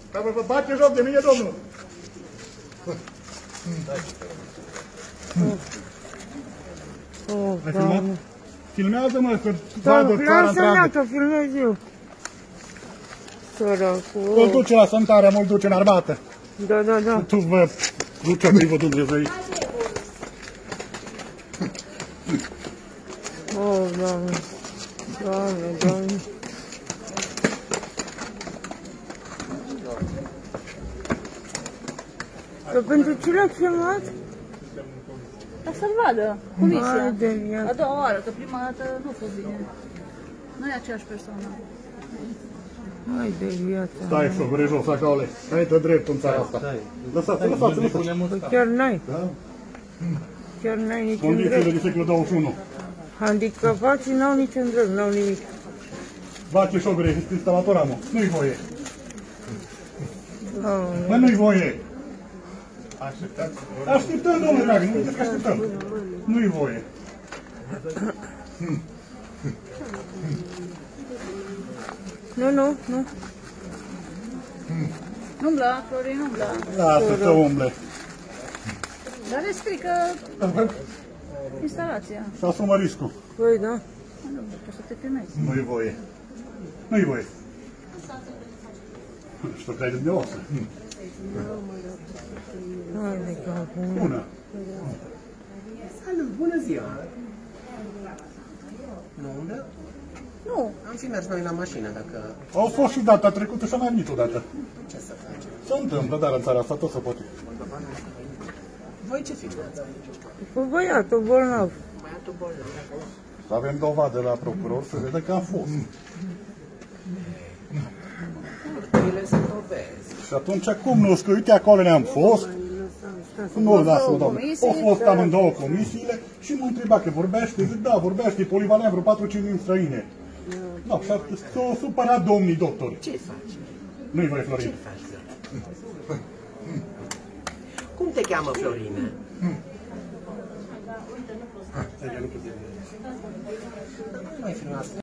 Vă bate joc de mine, domnul! Ai filmat? Filmează-mă, că vadă țara întreagă. Lasă-mi, filmez eu. Săracul. Îl duce la Sântarea, mă-l duce în armată. Da, da, da. Tu vă duce-mi vă Dumnezeu. Oh, Doamne. Doamne, Doamne. Că pentru ce l-ați filmat? Ca să-l vadă comisia. Vai, A doua oară, că prima dată nu a fost bine. Nu e aceeași persoană. Hai de viața. Stai, șogure jos, acaule. Hai de drept în țara asta. Lăsați, lăsați. Chiar n-ai. Chiar n-ai niciun Condițiile drept. de secolul 21. Handicapații n-au niciun drept, n-au nimic. Bace șogure, este instalatora, mă. Nu-i voie. Doamne. Mă, nu-i voie. Așteptăm, domnule dragă, nu uitați că așteptăm. Nu-i voie. Nu, nu, nu. Nu umbla, Florin, nu umbla. Lasă să umble. Dar le strică instalația. Și asumă riscul. Păi, da. Nu, poți să te filmezi. Nu-i voie. Nu-i voie. Știu că ai dumneavoastră. Hai de capul. Bună. Salut, bună ziua! Nu umblă? Nu. Am și mers noi la mașină, dacă... Au fost și data trecută și am mai venit odată. Ce să facem? Se întâmplă, dar în țara asta tot se poate. Voi ce filmați? Cu băiatul bolnav. Băiatul bolnav. Să avem dovadă la procuror să vedem că am fost. Ele sunt dovezi. Și atunci cum nu? Că uite acolo ne-am fost. Nu, lasă-o, doamne. Au fost amândouă comisiile și mă întreba că vorbește. Zic, da, vorbește, polivalent, vreo 4-5 limbi străine. Da, și s-au supărat domnii doctori. Ce faci? Nu-i voi, Florin. Ce faci? Cum te cheamă, Florina? Nu mai filmați.